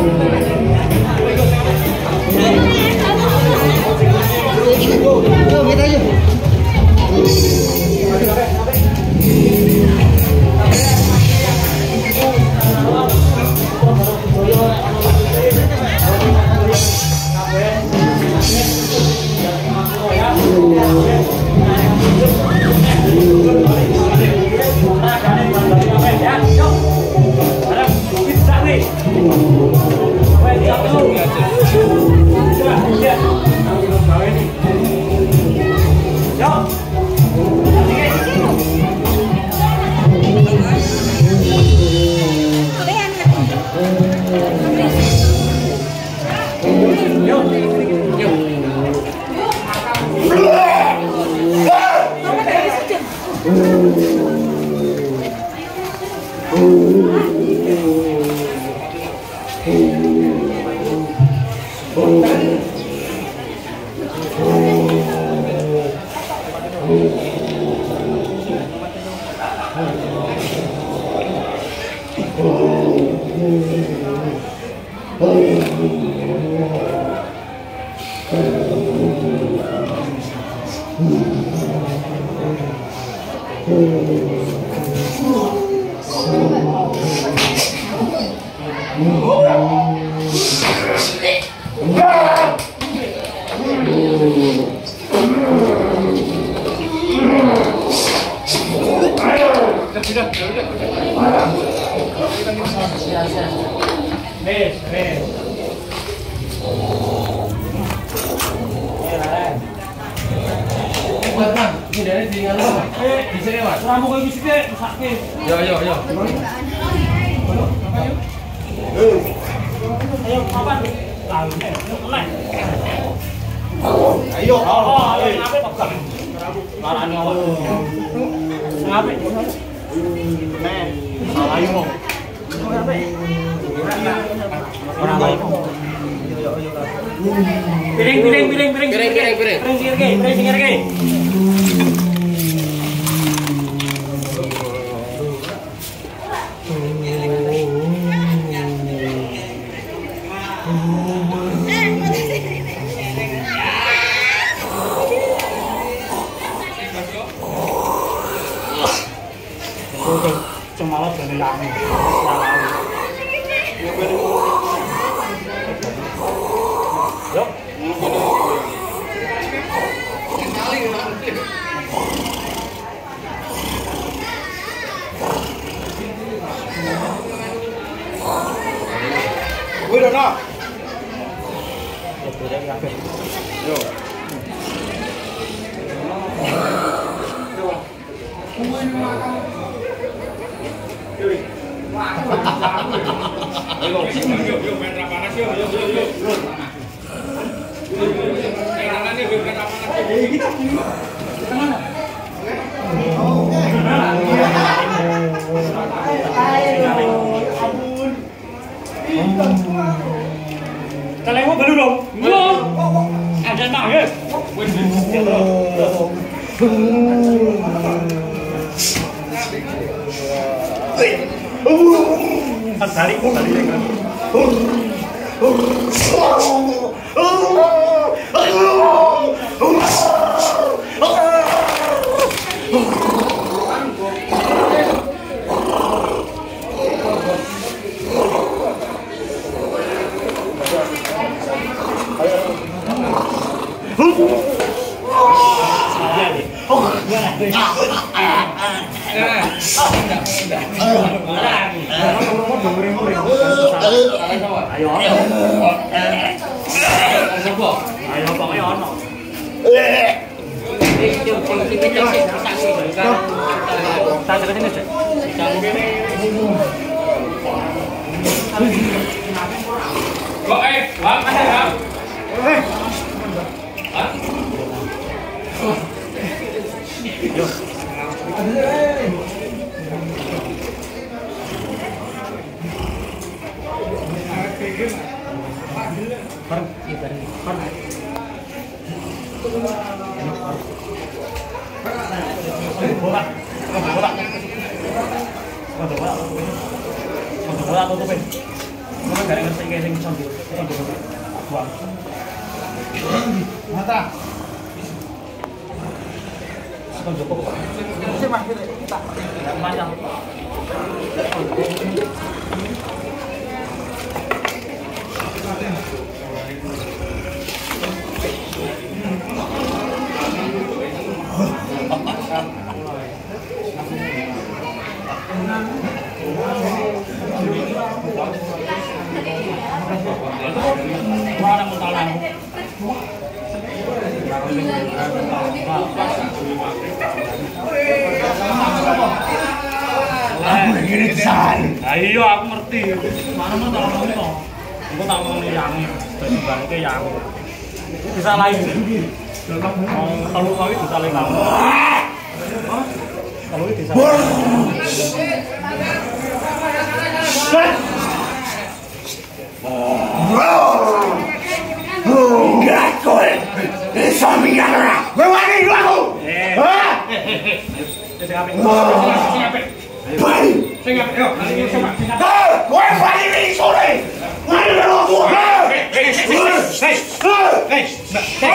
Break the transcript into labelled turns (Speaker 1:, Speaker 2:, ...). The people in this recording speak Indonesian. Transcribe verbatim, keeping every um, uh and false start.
Speaker 1: Piring, piring, piring, piring, piring, piring, piring, piring, piring, piring, piring. Cuma lo dari lami. Yuk. Udah nak. Yo. Ayo, yuk, yuk, main panas yuk, yuk, yuk, yuk. Tangannya biar main panas. Kita kita mana? Ayo, ampun. Kalian mau belum dong? Belum. Ada nangis. Tarik, tarik kan. Ayo, ayo, pokoknya ono. Tak ada sini sih. Kok eh, bang, ada bang. Yo. Parang, ibarat parang. Bola, bola, bola, bola, bola tutupin. Kok gak ngerti kayak sing sambil sambil buang.
Speaker 2: Mata.
Speaker 1: Sekon Joko kok.
Speaker 2: Sing Mas kita.
Speaker 1: Macam. Mana mau tahu?
Speaker 2: Aku ingin kesal.
Speaker 1: Ayo aku ngerti. Mana mau tahu ngono. Engko tak ngomong yang dadi bangke yang. Bisa lain. Wong telu kali bisa lain kamu. Kalau itu bisa.
Speaker 2: Enggak kau. Bisa mengapa? Bagaimana itu aku? Hah?
Speaker 1: Sing apik. Sing apik.
Speaker 2: Baik.
Speaker 1: Sing apik. Yo, sing apik.
Speaker 2: Hah? Kau balik ini sore. Mana aku? Hah?
Speaker 1: Hei, hei, hei.